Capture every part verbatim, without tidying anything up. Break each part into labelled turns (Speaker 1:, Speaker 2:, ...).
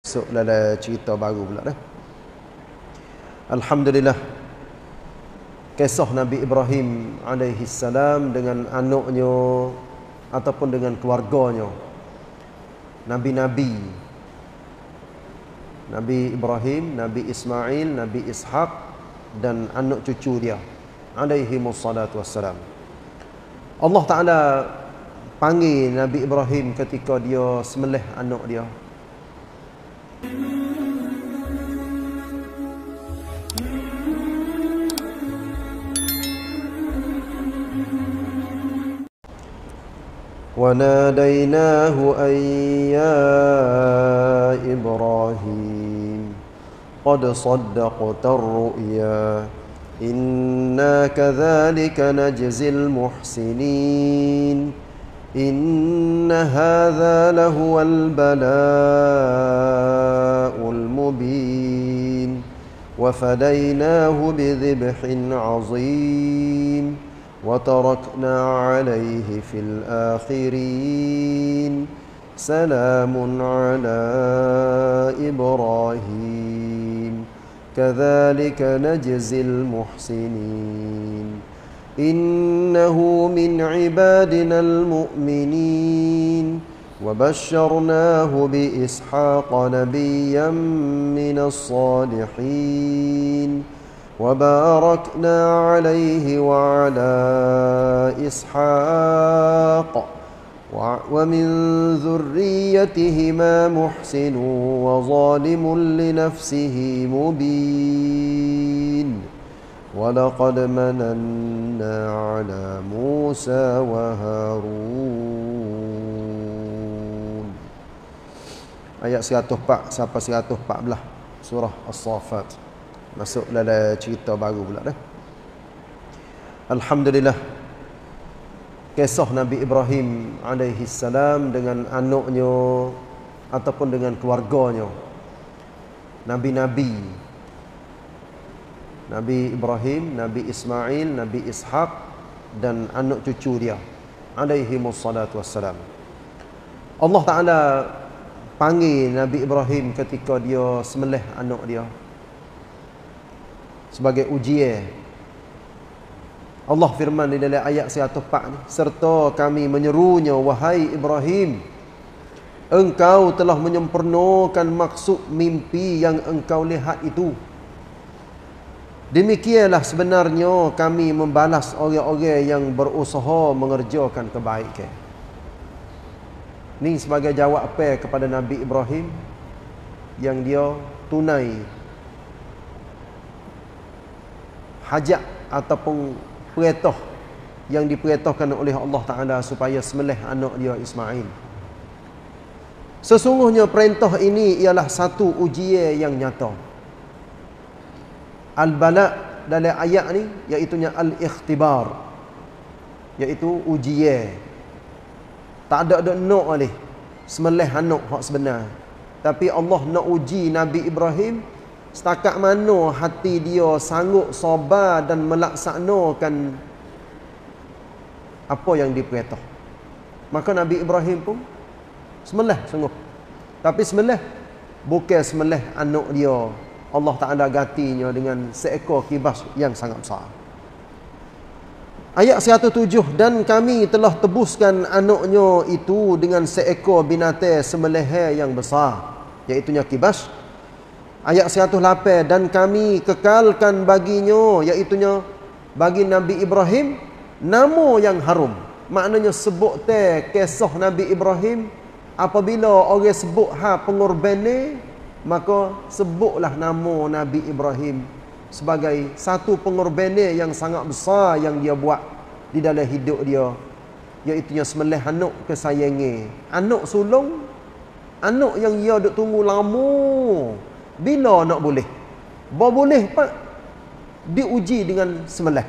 Speaker 1: Masuk dalam cerita baru pula dah. Alhamdulillah. Kisah Nabi Ibrahim alaihi salam dengan anaknya ataupun dengan keluarganya. Nabi-nabi. Nabi Ibrahim, Nabi Ismail, Nabi Ishaq dan anak cucu dia alaihi wassalatu wassalam. Allah Ta'ala panggil Nabi Ibrahim ketika dia sembelih anak dia. وَنَادَيْنَاهُ أَنْ يَا إِبْرَاهِيمُ قَدْ صَدَّقْتَ الرُّؤْيَا إِنَّا كَذَلِكَ نَجْزِي الْمُحْسِنِينَ إِنَّ هَذَا لَهُوَ الْبَلَاءُ الْمُبِينُ وَفَدَيْنَاهُ بِذِبْحٍ عَظِيمٍ وَتَرَكْنَا عَلَيْهِ فِي الْآخِرِينَ سَلَامٌ عَلَى إِبْرَاهِيمَ كَذَلِكَ نَجْزِي الْمُحْسِنِينَ إِنَّهُ مِنْ عِبَادِنَا الْمُؤْمِنِينَ وَبَشَّرْنَاهُ بِإِسْحَاقَ نَبِيًّا مِنَ الصَّالِحِينَ وَبَارَكْنَا عَلَيْهِ وَعَلَى إِسْحَاقَ وَمِنْ ذُرِّيَّتِهِمَا مُحْسِنٌ وَظَالِمٌ لِنَفْسِهِ مُبِينٌ وَلَقَدْ مَنَنَّا عَلَى مُوسَى وَهَارُونَ. Ayat seratus empat sampai seratus empat belas surah As-Saffat. Masuk dalam cerita baru pula dah. Alhamdulillah. Kisah Nabi Ibrahim alaihi salam dengan anaknya ataupun dengan keluarganya. Nabi-nabi. Nabi Ibrahim, Nabi Ismail, Nabi Ishaq dan anak cucu dia alaihi wassalatu wassalam. Allah Ta'ala panggil Nabi Ibrahim ketika dia sembelih anak dia sebagai ujian. Allah firman di dalam ayat seratus empat ni, serta kami menyerunya, wahai Ibrahim, engkau telah menyempurnakan maksud mimpi yang engkau lihat itu. Demikianlah sebenarnya kami membalas orang-orang yang berusaha mengerjakan kebaikan. Ni sebagai jawab apa kepada Nabi Ibrahim yang dia tunai hajat ataupun perintah yang diperintahkan oleh Allah Ta'ala supaya sembelih anak dia Ismail. Sesungguhnya perintah ini ialah satu ujian yang nyata. Al-bala dalam ayat ni iaitunya al-ikhtibar, iaitu ujian. Tak ada ada nak oleh sembelih anak hak sebenar, tapi Allah nak uji Nabi Ibrahim setakat mana hati dia sanggup sabar dan melaksanakan apa yang diperintah. Maka Nabi Ibrahim pun sembelih sungguh. Tapi sembelih bukan sembelih anak dia. Allah Ta'ala gantinya dengan seekor kibas yang sangat besar. Ayat seratus tujuh, dan kami telah tebuskan anaknya itu dengan seekor binatang sembelihan yang besar, iaitunya kibas. Ayat seratus lapan, dan kami kekalkan baginya, iaitunya bagi Nabi Ibrahim, nama yang harum. Maknanya sebut teh kisah Nabi Ibrahim, apabila orang sebut ha pengorban ni, maka sebutlah nama Nabi Ibrahim sebagai satu pengorban yang sangat besar yang dia buat di dalam hidup dia, iaitunya sembelih anak kesayangan, anak sulung, anak yang dia duk tunggu lama. Bila nak boleh? Ba boleh pak diuji dengan sembelih.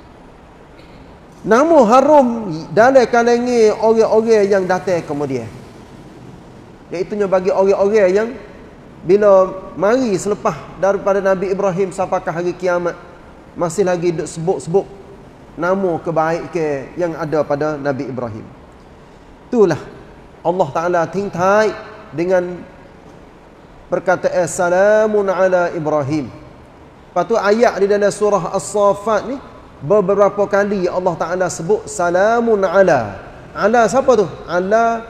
Speaker 1: Nama harum dalam kalangan orang-orang yang datang kemudian, iaitunya bagi orang-orang yang bila mari selepas daripada Nabi Ibrahim sampai ke hari kiamat, masih lagi duk sebut-sebut nama kebaikan yang ada pada Nabi Ibrahim. Itulah Allah Ta'ala tingtai dengan perkataan salamun ala Ibrahim. Lepas tu ayat di dalam surah As-Saffat ni beberapa kali Allah Ta'ala sebut salamun ala. Ala siapa tu? Ala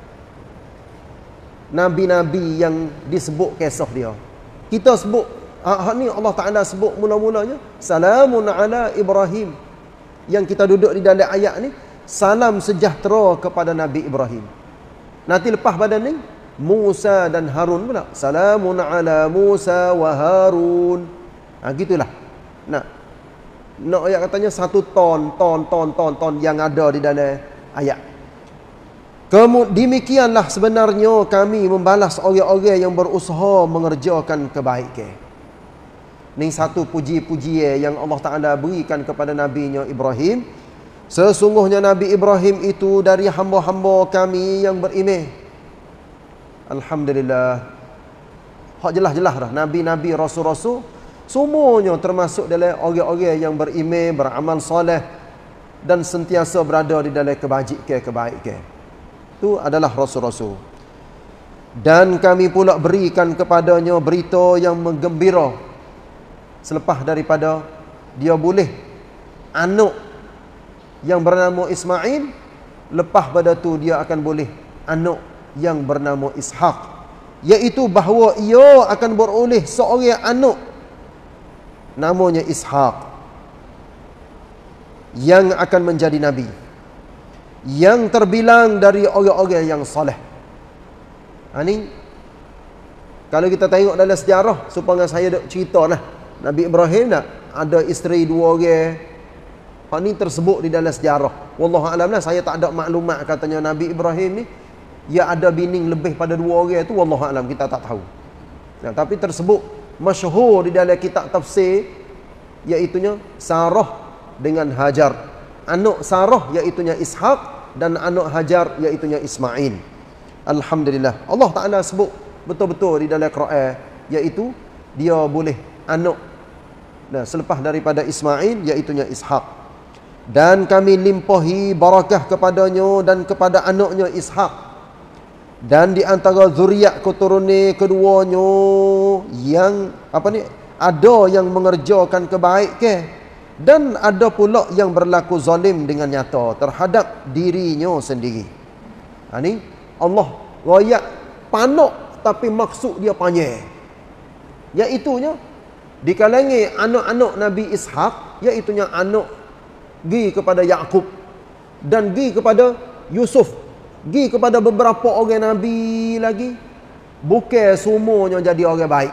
Speaker 1: nabi-nabi yang disebut kisah dia. Kita sebut hak ni Allah Ta'ala sebut mula-mulanya salamun ala Ibrahim. Yang kita duduk di dalam ayat ni salam sejahtera kepada Nabi Ibrahim. Nanti lepas pada ni Musa dan Harun pula. Salamun ala Musa wa Harun. Ha, gitulah. Nah, nak ayat katanya satu ton, ton, ton, ton, ton yang ada di dalam ayat. Kemudian demikianlah sebenarnya kami membalas orang-orang yang berusaha mengerjakan kebaikan. Ini satu puji-pujian yang Allah Ta'ala berikan kepada Nabi-Nya Ibrahim. Sesungguhnya Nabi Ibrahim itu dari hamba-hamba kami yang beriman. Alhamdulillah. Hak jelas-jelas dah. Nabi-Nabi, Rasul-Rasul semuanya termasuk dalam orang-orang yang beriman, beramal soleh dan sentiasa berada di dalam kebajikan-kebaikan. Itu adalah Rasul-Rasul. Dan kami pula berikan kepadanya berita yang menggembira. Selepas daripada dia boleh anak yang bernama Ismail, lepas pada tu dia akan boleh anak yang bernama Ishaq. Iaitu bahawa ia akan beroleh seorang anak namanya Ishaq yang akan menjadi nabi, yang terbilang dari orang-orang yang soleh. Ha, ni kalau kita tengok dalam sejarah, supaya saya nak cerita lah, Nabi Ibrahim nak ada isteri dua orang. Ha, ni tersebut di dalam sejarah. Wallahu a'lam lah, saya tak ada maklumat katanya Nabi Ibrahim ni ya ada bini lebih pada dua orang tu, wallahu a'lam, kita tak tahu. Nah, tapi tersebut masyhur di dalam kitab tafsir, iaitunya Sarah dengan Hajar. Anak Sarah iaitunya Ishaq dan anak Hajar iaitunya Ismail. Alhamdulillah. Allah Ta'ala sebut betul-betul di dalam Quran, iaitu dia boleh anak. Nah, selepas daripada Ismail iaitunya Ishaq. Dan kami limpahi barakah kepadanya dan kepada anaknya Ishaq. Dan di antara zuriat keturunan keduanya yang apa ni, ada yang mengerjakan kebaikan dan ada pula yang berlaku zalim dengan nyata terhadap dirinya sendiri. Ha, ni Allah royak panak tapi maksud dia panjang. Iaitunya di kalangan anak-anak Nabi Ishaq, iaitunya anak gi kepada Yaqub dan gi kepada Yusuf, gi kepada beberapa orang Nabi lagi, bukan semuanya jadi orang baik.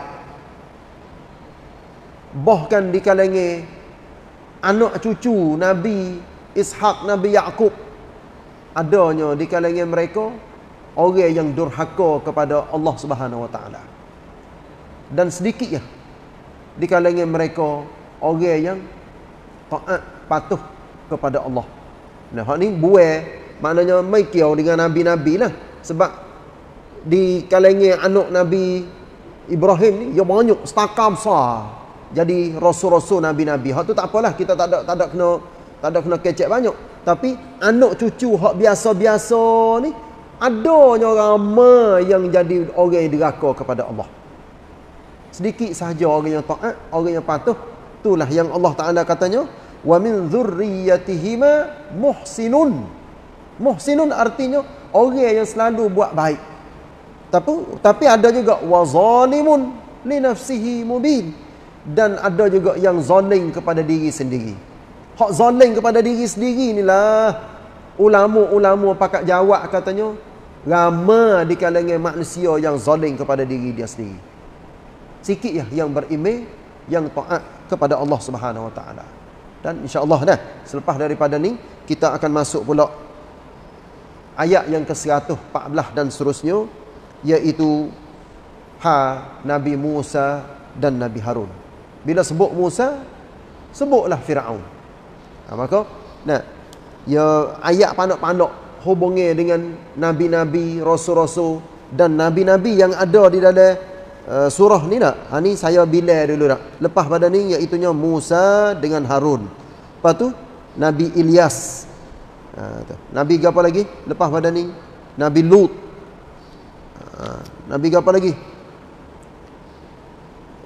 Speaker 1: Bahkan di kalangan anak cucu Nabi Ishaq, Nabi Yaqub, adanya di kalangan mereka orang yang durhaka kepada Allah Subhanahu Wa Taala. Dan sedikit ya di kalangan mereka orang yang taat, patuh kepada Allah. Nah, hak ni buai maknanya mai kiau dengan nabi-nabi lah. Sebab di kalangan anak Nabi Ibrahim ni dia banyak stakam besar jadi rasul-rasul, nabi-nabi. Hak tu tak apalah, kita tak ada tak ada kena tak ada kena kecek banyak. Tapi anak cucu hak biasa-biasa ni adanya ramai yang jadi orang yang diraka kepada Allah. Sedikit sahaja orang yang taat, orang yang patuh. Itulah yang Allah Taala katanya, wa min dzurriyyatihima muhsinun. Muhsinun artinya orang yang selalu buat baik. Tapi tapi ada juga wa zalimun li nafsihi mubin. Dan ada juga yang zalim kepada diri sendiri. Hak zalim kepada diri sendiri inilah ulama-ulama pakat jawab katanya ramai di kalangan manusia yang zalim kepada diri dia sendiri. Sikit ya yang beriman, yang taat kepada Allah Subhanahu Wa Taala. Dan insya-Allah dah selepas daripada ni kita akan masuk pula ayat yang ke seratus empat belas dan seterusnya, iaitu ha Nabi Musa dan Nabi Harun. Bila sebut Musa, sebutlah Firaun. Ha, maka nah ya ayat panak-panak hubungi dengan nabi-nabi, rasul-rasul dan nabi-nabi yang ada di dalam uh, surah ni nak. Ha, ni saya bila dulu nak. Lepas pada ni iaitunya Musa dengan Harun. Lepas tu Nabi Ilyas. Ha, tu. Nabi apa lagi? Lepas pada ni Nabi Lut. Ha, Nabi apa lagi?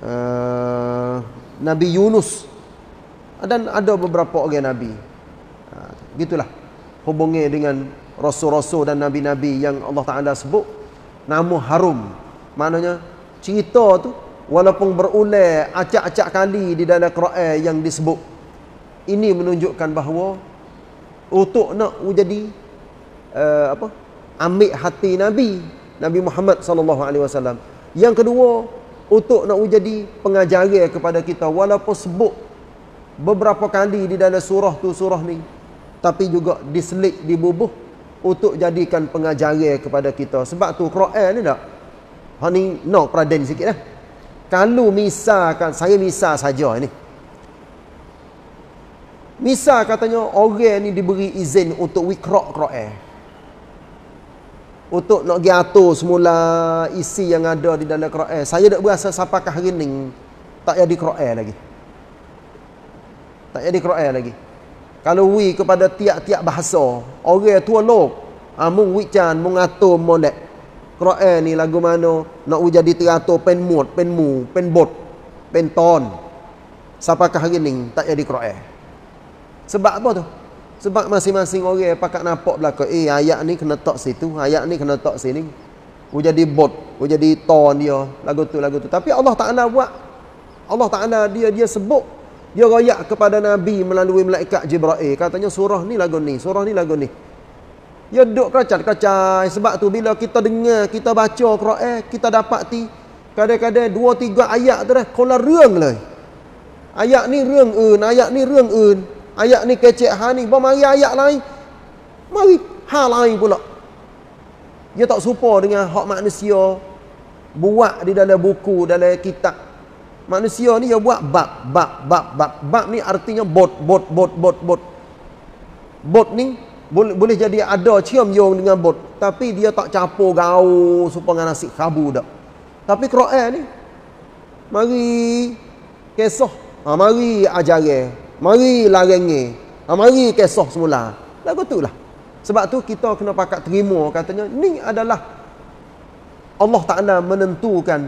Speaker 1: uh, Nabi Yunus, dan ada beberapa orang Nabi. Ha, gitulah hubungi dengan rasul-rasul dan nabi-nabi yang Allah Ta'ala sebut nama harum. Maknanya cerita tu walaupun berulang acak-acak kali di dalam Quran yang disebut, ini menunjukkan bahawa untuk nak jadi uh, apa ambil hati Nabi Nabi Muhammad sallallahu alaihi wasallam. Yang kedua, untuk nak jadi pengajaran kepada kita, walaupun sebut beberapa kali di dalam surah tu surah ni, tapi juga diselit, dibubuh untuk jadikan pengajaran kepada kita. Sebab tu Quran ni tak, ha ni nak peradan sikit lah. Kalau misalkan, saya misal saja ni, misal katanya orang ni diberi izin untuk wikra' Quran, untuk nak pergi atur semula isi yang ada di dalam Quran. Saya tak berasa sapakah hari ni tak jadi Quran lagi. Tak jadi Quran lagi. Kalau wi kepada tiap-tiap bahasa, orang tua lok, amung wican mengatur molek Quran ni lagu mana nak jadi teratur pen mut, pen mu, pen bot, pen ton. Sapakah hari ni tak jadi Quran. Sebab apa tu? Sebab masing-masing orang pakat nampak belakang, eh ayat ni kena tak situ, ayat ni kena tak sini. U jadi bot, u jadi ton dia, lagu tu lagu tu. Tapi Allah Taala buat, Allah Taala dia dia sebut, dia royak kepada Nabi melalui malaikat Jibril. Katanya surah ni lagu ni, surah ni lagu ni. Dia duduk kacai-kacai. Sebab tu bila kita dengar, kita baca Quran, kita dapati kadang-kadang dua tiga ayat tu dah kola reung lah. Ayat ni reung eun, ayat ni reung eun. Ayat ni kecek ha ni, mari ayat lain, mari ha lain pula. Dia tak serupa dengan hak manusia buat di dalam buku, dalam kitab. Manusia ni dia buat bab, bab, bab, bab. Bab ni artinya bot, bot, bot, bot, bot. Bot ni boleh, boleh jadi ada cium yung dengan bot, tapi dia tak campur gaul supaya nasi kabu dak. Tapi Quran ni mari kisah, ha, mari ajaran, mari larangi, ha, mari kisah semula. Lagu tu lah. Sebab tu kita kena pakat terima, katanya ni adalah Allah Ta'ala menentukan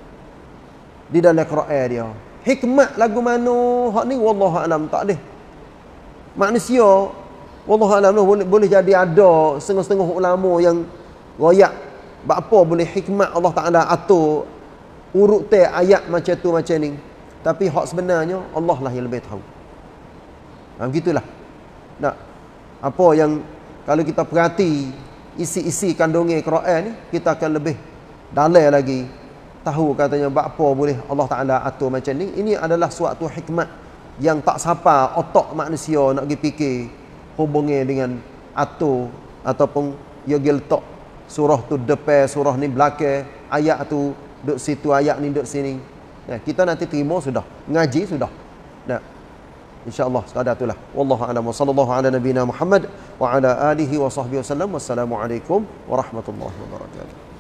Speaker 1: di dalam Quran dia. Hikmat lagu mana hak ni wallahu alam, tak ada. Manusia wallahu alam boleh boleh jadi ada setengah-setengah ulama yang royak apa boleh hikmat Allah Ta'ala atur urut te ayat macam tu macam ni. Tapi hak sebenarnya Allah lah yang lebih tahu. Ha, begitulah. Nak apa yang kalau kita perhati isi-isi kandungan Quran ni, kita akan lebih dalam lagi tahu katanya apa boleh Allah Ta'ala atur macam ni. Ini adalah suatu hikmat yang tak sapa otak manusia nak pergi fikir hubungnya dengan atur ataupun dia letak surah tu depan, surah ni belakang, ayat tu duduk situ, ayat ni duduk sini. Nah, kita nanti terima sudah, ngaji sudah. Nah, insya-Allah sekadar itulah. Wallahu a'lam wa sallallahu ala nabiyina Muhammad wa ala alihi wa sahbihi wasallam. Wassalamualaikum warahmatullahi wabarakatuh.